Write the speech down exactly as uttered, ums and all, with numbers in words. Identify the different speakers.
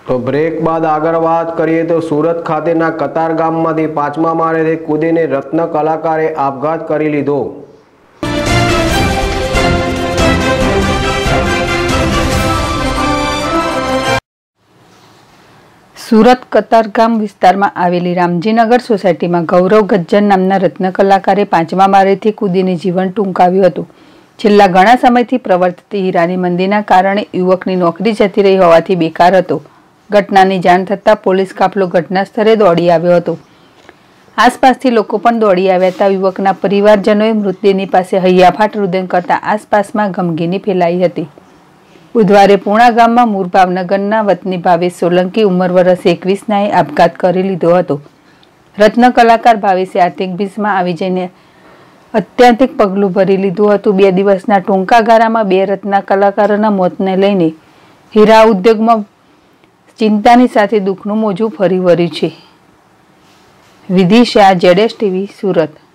Speaker 1: તો બ્રેક બાદ આગળ વાત કરીએ તો સુરત ખાતેના કતાર ગામમાંથી પાંચમા માળેથી કૂદીને રત્ન કલાકારે આપઘાત કરી લીધો।
Speaker 2: સુરત કતારગામ વિસ્તારમાં આવેલી રામજીનગર સોસાયટીમાં ગૌરવ ગજ્જર નામના રત્ન કલાકારે પાંચમા માળેથી કૂદીને જીવન ટૂંકાવ્યું હતું। છેલ્લા ઘણા સમયથી પ્રવર્તતી હીરાની મંદીના કારણે યુવકની નોકરી જતી રહી હોવાથી બેકાર હતો। ઘટનાની જાણ થતાં પોલીસ કાફલો ઘટના સ્થળે દોડી આવ્યો હતો। આસપાસથી લોકો પણ દોડી આવ્યા હતા। યુવકના પરિવારજનોએ મૃતદેહની પાસે હૈયાફાટ રુદન કરતા આસપાસમાં ગમગીની ફેલાઈ હતી। બુધવારે પૂણા ગામમાં મૂળ ભાવનગરના વતની ભાવેશ સોલંકી ઉંમર વર્ષ એકવીસનાએ આપઘાત કરી લીધો હતો। રત્ન કલાકાર ભાવેશે આર્થિક ભીસમાં આવી જઈને અત્યાંતિક પગલું ભરી લીધું હતું। બે દિવસના ટૂંકા ગાળામાં બે રત્ન કલાકારોના મોતને લઈને હીરા ઉદ્યોગમાં ચિંતાની સાથે દુઃખનું મોજું ફરી વળ્યું છે। વિધિ શાહ, જેડેશ ટીવી, સુરત।